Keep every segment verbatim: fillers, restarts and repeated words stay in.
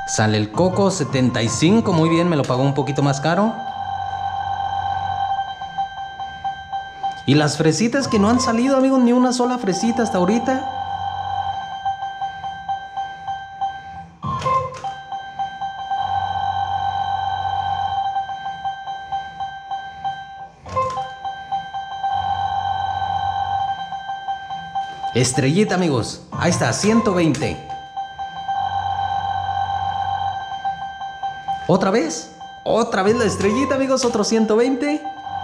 Sale el coco, setenta y cinco, muy bien, me lo pagó un poquito más caro. Y las fresitas que no han salido, amigos, ni una sola fresita hasta ahorita. Estrellita, amigos, ahí está, ciento veinte. Otra vez, otra vez la estrellita, amigos, otro ciento veinte.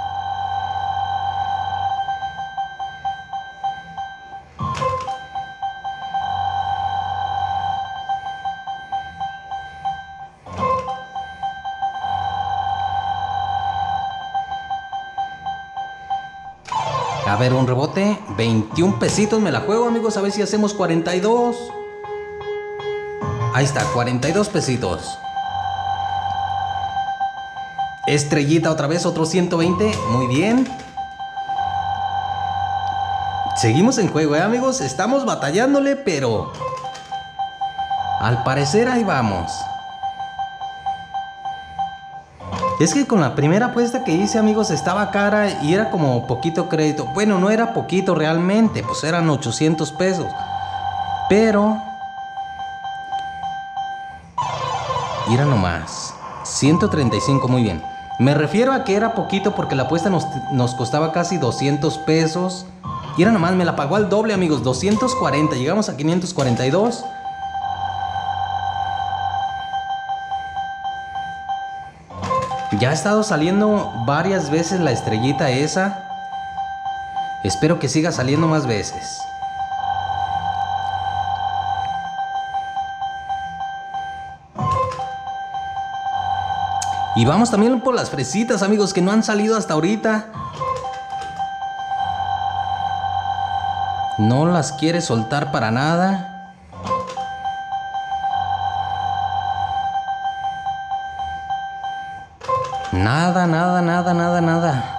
A ver, un rebote, veintiún pesitos me la juego, amigos, a ver si hacemos cuarenta y dos. Ahí está, cuarenta y dos pesitos. Estrellita otra vez, otro ciento veinte, muy bien. Seguimos en juego, ¿eh, amigos? Estamos batallándole, pero al parecer ahí vamos. Es que con la primera apuesta que hice, amigos, estaba cara y era como poquito crédito. Bueno, no era poquito realmente, pues eran ochocientos pesos. Pero mira nomás, ciento treinta y cinco, muy bien. Me refiero a que era poquito porque la apuesta nos, nos costaba casi doscientos pesos. Y era nomás, me la pagó al doble, amigos, doscientos cuarenta. Llegamos a quinientos cuarenta y dos. Ya ha estado saliendo varias veces la estrellita esa. Espero que siga saliendo más veces. Y vamos también por las fresitas, amigos, que no han salido hasta ahorita. No las quiere soltar para nada. Nada, nada, nada, nada, nada.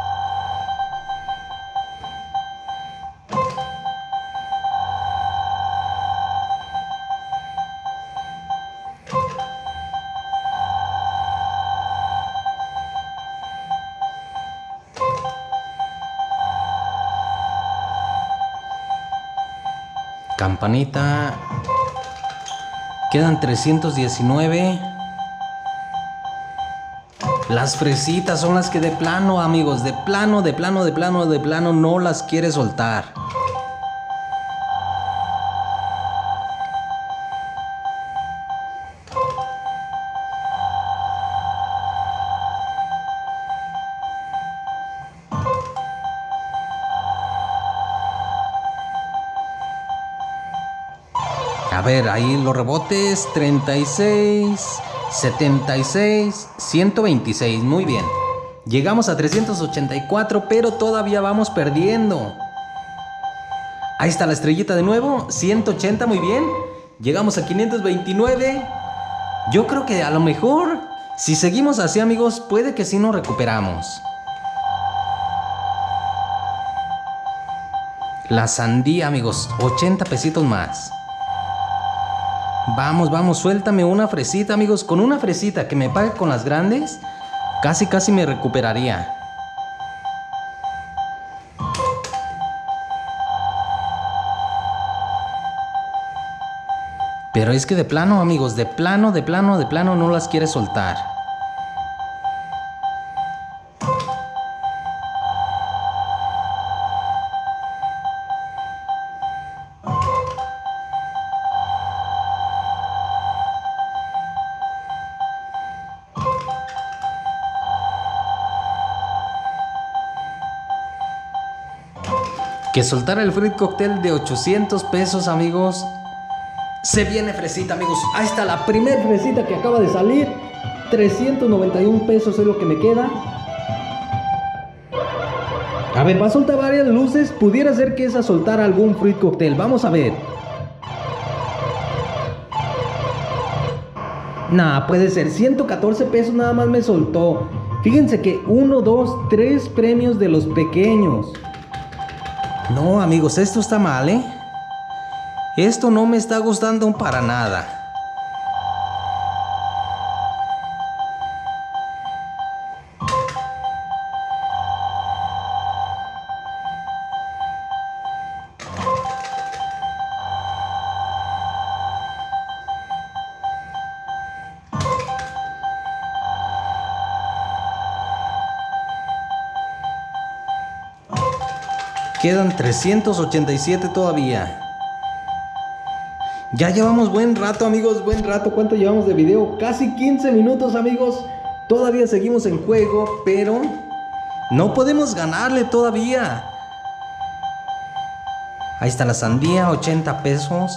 Campanita. Quedan trescientos diecinueve. Las fresitas son las que de plano, amigos, de plano, de plano, de plano, de plano no las quiere soltar. A ver, ahí los rebotes, treinta y seis... setenta y seis, ciento veintiséis, muy bien. Llegamos a trescientos ochenta y cuatro, pero todavía vamos perdiendo. Ahí está la estrellita de nuevo, ciento ochenta, muy bien. Llegamos a quinientos veintinueve. Yo creo que a lo mejor, si seguimos así, amigos, puede que sí nos recuperamos. La sandía, amigos, ochenta pesitos más. Vamos, vamos, suéltame una fresita, amigos. Con una fresita que me pague con las grandes, casi, casi me recuperaría. Pero es que de plano, amigos, de plano, de plano, de plano no las quiere soltar. Que soltara el fruit cocktail de ochocientos pesos, amigos. Se viene fresita, amigos. Ahí está la primer fresita que acaba de salir. trescientos noventa y un pesos es lo que me queda. A ver, va a soltar varias luces. Pudiera ser que esa soltara algún fruit cocktail. Vamos a ver. Nah, puede ser. ciento catorce pesos nada más me soltó. Fíjense que uno, dos, tres premios de los pequeños. No, amigos, esto está mal, ¿eh? Esto no me está gustando para nada. Quedan trescientos ochenta y siete todavía. Ya llevamos buen rato, amigos, buen rato. ¿Cuánto llevamos de video? Casi quince minutos, amigos. Todavía seguimos en juego, pero no podemos ganarle todavía. Ahí está la sandía, ochenta pesos.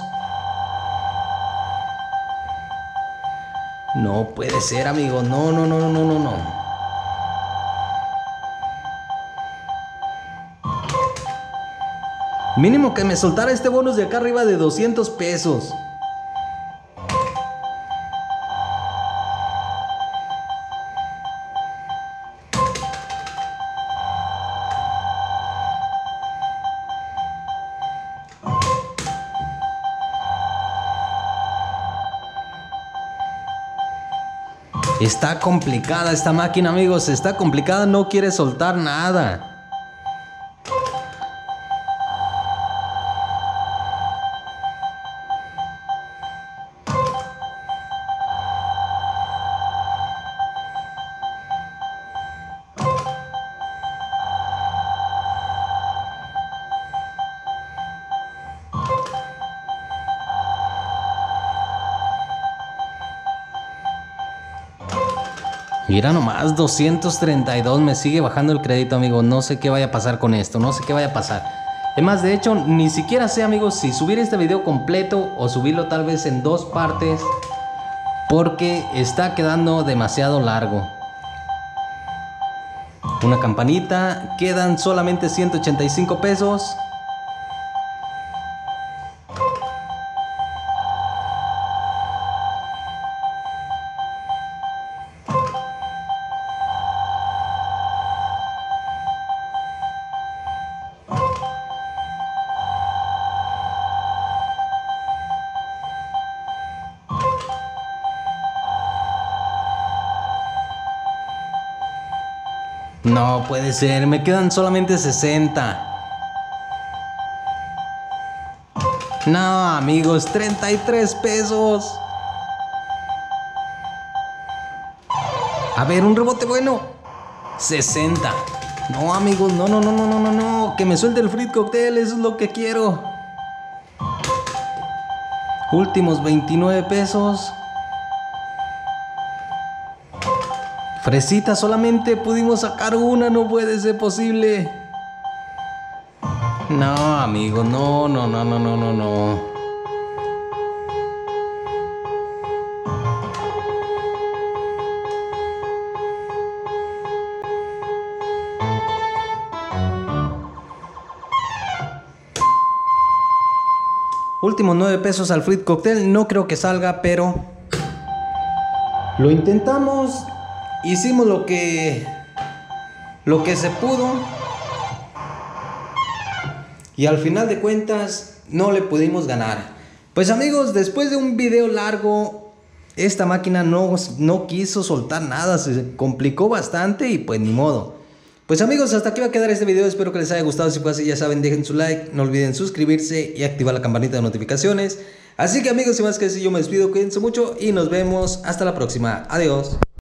No puede ser, amigos. No, no, no, no, no, no. Mínimo que me soltara este bonus de acá arriba de doscientos pesos. Está complicada esta máquina, amigos. Está complicada, no quiere soltar nada. Mira nomás, doscientos treinta y dos, me sigue bajando el crédito, amigos. No sé qué vaya a pasar con esto, no sé qué vaya a pasar. Es más, de hecho, ni siquiera sé, amigos, si subir este video completo o subirlo tal vez en dos partes, porque está quedando demasiado largo. Una campanita, quedan solamente ciento ochenta y cinco pesos. No puede ser, me quedan solamente sesenta. No, amigos, treinta y tres pesos. A ver, un rebote bueno. sesenta. No, amigos, no, no, no, no, no, no, no. Que me suelte el Fruit Cocktail, eso es lo que quiero. Últimos veintinueve pesos. Fresita, solamente pudimos sacar una, no puede ser posible. No, amigo, no, no, no, no, no, no, no. Últimos nueve pesos al Fruit Cocktail, no creo que salga, pero lo intentamos. Hicimos lo que lo que se pudo y al final de cuentas no le pudimos ganar. Pues, amigos, después de un video largo, esta máquina no, no quiso soltar nada, se complicó bastante y pues ni modo. Pues, amigos, hasta aquí va a quedar este video. Espero que les haya gustado. Si fue así, ya saben, dejen su like, no olviden suscribirse y activar la campanita de notificaciones. Así que, amigos, sin más que decir, yo me despido, cuídense mucho y nos vemos hasta la próxima. Adiós.